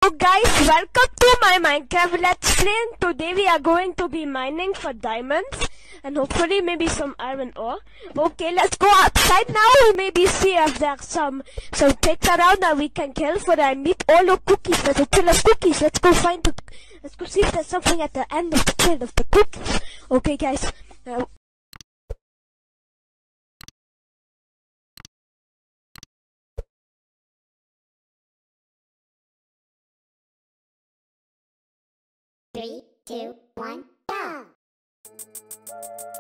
Guys, welcome to my Minecraft Let's Play. Today we are going to be mining for diamonds and hopefully maybe some iron ore. Okay, let's go outside now and maybe see if there's some pigs around that we can kill for I need all the cookies. There's a kill of cookies. Let's go see if there's something at the end of the kill of the cookies. Okay guys. 3, 2, 1, go!